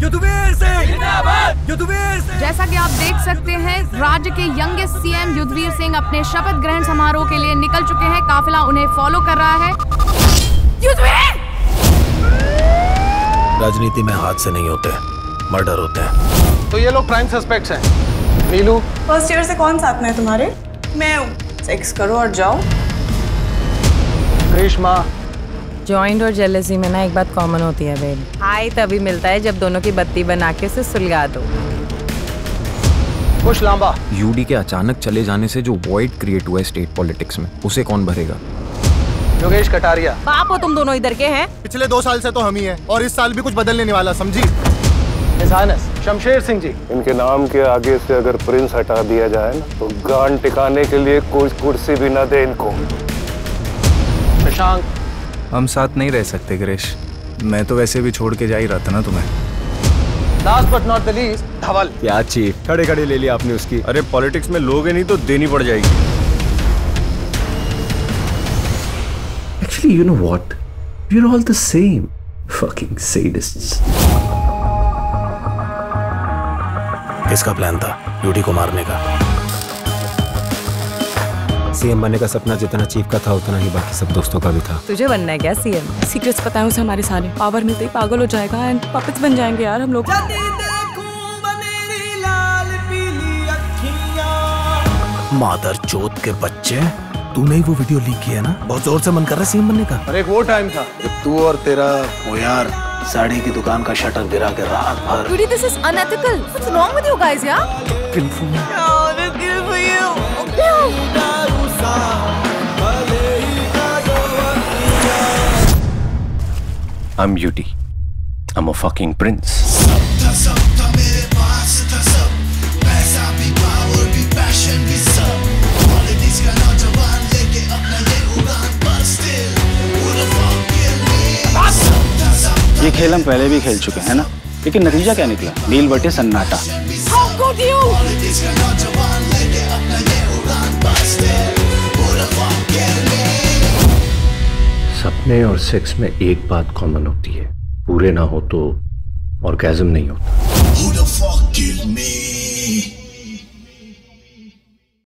युद्धवीर सिंह जिंदाबाद, युद्धवीर सिंह। जैसा कि आप देख सकते हैं, राज्य के यंगेस्ट सीएम युद्धवीर सिंह अपने शपथ ग्रहण समारोह के लिए निकल चुके हैं। काफिला उन्हें फॉलो कर रहा है। युद्धवीर! राजनीति में हाथ से नहीं होते, मर्डर होते हैं। तो ये लोग प्राइम सस्पेक्ट्स हैं। नीलू, फर्स्ट ईयर से कौन साथ में है तुम्हारे? मैं हूँ। सेक्स करो और जाओ। ग्रीष्मा, जॉइंट और जेलसी में ना एक बात कॉमन होती है बेब। हाई तभी मिलता है जब दोनों की बत्ती बना के उसे सुलगा दो। कुछ लांबा। यूडी के अचानक चले जाने से जो वॉइड क्रिएट हुआ है स्टेट पॉलिटिक्स में, उसे कौन भरेगा? योगेश कटारिया। बाप हो तुम दोनों इधर के हैं? पिछले 2 साल से तो हम ही हैं और इस साल भी कुछ बदलने नहीं वाला, समझी? शमशेर सिंह जी। इनके नाम के आगे से अगर प्रिंस हटा दिया जाए ना तो गान टिकाने के लिए कोई कुर्सी भी न दे इनको। शशांक। हम साथ नहीं रह सकते गिरीश, मैं तो वैसे भी छोड़ के जा ही रहा था ना तुम्हें। Last but not the least, Dhaval. क्या चीफ, खड़े खड़े ले लिया आपने उसकी। अरे पॉलिटिक्स में लोगे नहीं तो देनी पड़ जाएगी। Actually, you know what? We're all the same. Fucking sadists. किसका प्लान था यूडी को मारने का? सीएम बनने का सपना जितना चीफ का था उतना ही बाकी सब दोस्तों का भी था। तुझे बनना है क्या सीएम? सीक्रेट्स पता है उसे हमारे सारे। पावर मिलते ही पागल हो जाएगा एंड पपेट्स बन जाएंगे यार हम लोग। मादर चोद के बच्चे, तूने ही वो वीडियो लीक किया ना? बहुत जोर से मन कर रहा है सीएम बनने का। अरे एक वो टाइम था जब तू और तेरा वो यार साड़ी की दुकान का शटर गिरा के रात भर। Dude, this is unethical. What's wrong with you guys, yeah? I'm Yuti. I'm a fucking prince. ये खेल हम पहले भी खेल चुके हैं ना, लेकिन नतीजा क्या निकला? नील बटे सन्नाटा। सपने और सेक्स में एक बात कॉमन होती है, पूरे ना हो तो ऑर्गेज़म नहीं होता।